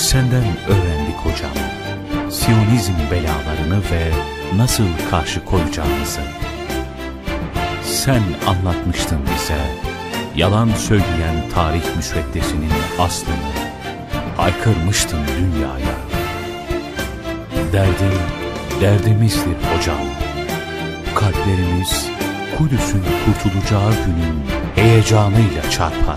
Senden öğrendik hocam, Siyonizm belalarını ve nasıl karşı koyacağımızı. Sen anlatmıştın bize, yalan söyleyen tarih müsveddesinin aslını, haykırmıştın dünyaya. Derdin, derdimizdir hocam. Kalplerimiz, Kudüs'ün kurtulacağı günün heyecanıyla çarpar.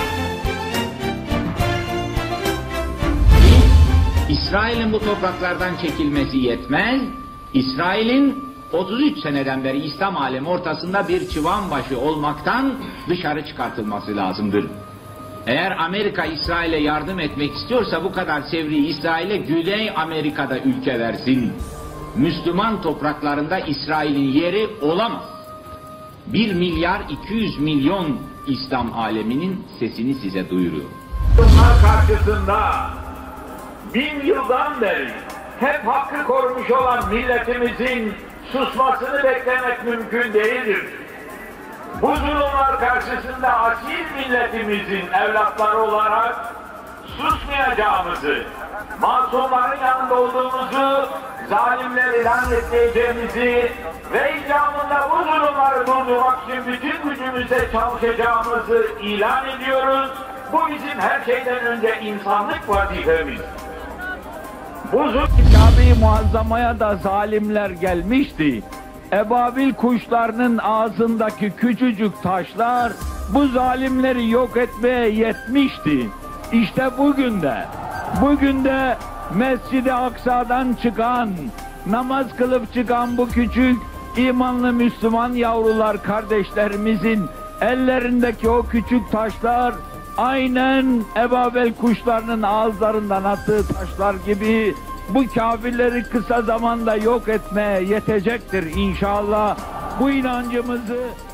İsrail'in bu topraklardan çekilmesi yetmez, İsrail'in 33 seneden beri İslam alemi ortasında bir çıvanbaşı olmaktan dışarı çıkartılması lazımdır. Eğer Amerika İsrail'e yardım etmek istiyorsa bu kadar sevriyi İsrail'e Güney Amerika'da ülke versin. Müslüman topraklarında İsrail'in yeri olamaz. 1 milyar 200 milyon İslam aleminin sesini size duyuruyor. Bunlar karşısında 1000 yıldan beri hep hakkı korumuş olan milletimizin susmasını beklemek mümkün değildir. Bu zulümler karşısında asil milletimizin evlatları olarak susmayacağımızı, masumların yanında olduğumuzu, zalimleri lanetleyeceğimizi ve icabında bu zulümleri durdurmak için bütün gücümüzle çalışacağımızı ilan ediyoruz. Bu bizim her şeyden önce insanlık vazifemiz. Bu Kabe-i Muazzama'ya da zalimler gelmişti. Ebabil kuşlarının ağzındaki küçücük taşlar bu zalimleri yok etmeye yetmişti. İşte bugün de Mescid-i Aksa'dan çıkan, namaz kılıp çıkan bu küçük imanlı Müslüman yavrular kardeşlerimizin ellerindeki o küçük taşlar aynen ebabil kuşlarının ağızlarından attığı taşlar gibi bu kafirleri kısa zamanda yok etmeye yetecektir inşallah. Bu inancımızı